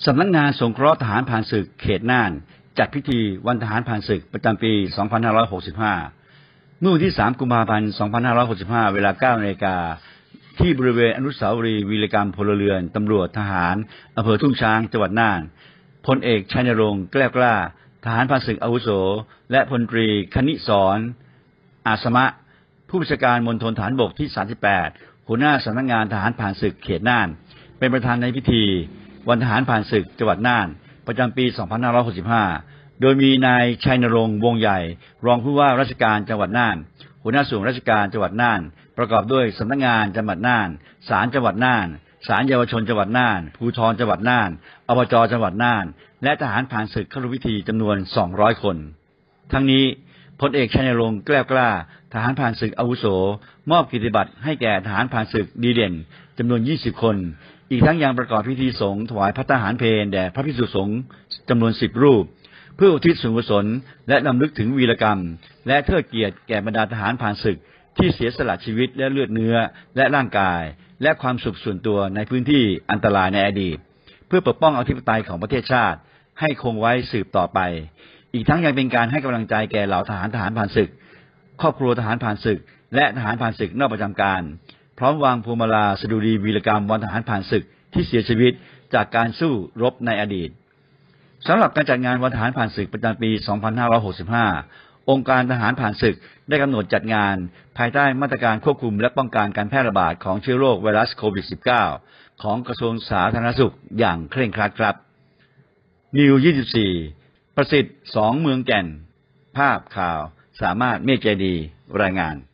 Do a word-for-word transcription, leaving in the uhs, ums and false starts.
สำนักงานสงเคราะห์ทหารผ่านศึกเขตน่านจัดพิธีวันทหารผ่านศึกประจำปี สองพันห้าร้อยหกสิบห้า เมื่อวันที่ สาม กุมภาพันธ์ สองพันห้าร้อยหกสิบห้า เวลา เก้า นาฬิกาที่บริเวณอนุสาวรีย์วีรกรรมพลเรือนตำรวจทหารอำเภอทุ่งช้างจังหวัดน่านพลเอกชัยนรงค์แกล้วกล้าทหารผ่านศึกอาวุโสและพลตรีคณิศรอาสมะผู้บัญชาการมณฑลฐานบกที่ สามสิบแปด หัวหน้าสำนักงานทหารผ่านศึกเขตน่านเป็นประธานในพิธีวันทหารผ่านศึกจังหวัดน่านประจำปี สองพันห้าร้อยหกสิบห้า โดยมีนายชัยนรงค์วงใหญ่รองผู้ว่าราชการจังหวัดน่านหัวหน้าส่วนราชการจังหวัดน่านประกอบด้วยสำนักงานจังหวัดน่านศาลจังหวัดน่านศาลเยาวชนจังหวัดน่านภูธรจังหวัดน่านอบจจังหวัดน่านและทหารผ่านศึกเข้าร่วมพิธีจำนวนสองร้อยคนทั้งนี้พลเอกชัยนรงค์แกล้วกล้าทหารผ่านศึกอาวุโสมอบเกียรติบัตรให้แก่ทหารผ่านศึกดีเด่นจำนวนยี่สิบคนอีกทั้งยังประกอบพิธีสงฆ์ถวายภัตตาหารเพลแด่พระภิกษุสงฆ์จำนวนสิบรูปเพื่ออุทิศส่วนกุศลและรำลึกถึงวีรกรรมและเทิดเกียรติแก่บรรดาทหารผ่านศึกที่เสียสละชีวิตและเลือดเนื้อและร่างกายและความสุขส่วนตัวในพื้นที่อันตรายในอดีตเพื่อปกป้องอธิปไตยของประเทศชาติให้คงไว้สืบต่อไปอีกทั้งยังเป็นการให้กำลังใจแก่เหล่าทหารทหารผ่านศึกครอบครัวทหารผ่านศึกและทหารผ่านศึกนอกประจำการพร้อมวางพวงมาลาสดุดีวีรกรรมวันทหารผ่านศึกที่เสียชีวิตจากการสู้รบในอดีตสำหรับการจัดงานวันทหารผ่านศึกประจำปี สองพันห้าร้อยหกสิบห้า องค์การทหารผ่านศึกได้กำหนดจัดงานภายใต้มาตรการควบคุมและป้องกันการแพร่ระบาดของเชื้อโรคไวรัสโควิด สิบเก้า ของกระทรวงสาธารณสุขอย่างเคร่งครัดครับนิว ยี่สิบสี่ ประสิทธิ์ สอง เมืองแก่นภาพข่าวสามารถเมฆใจดีรายงาน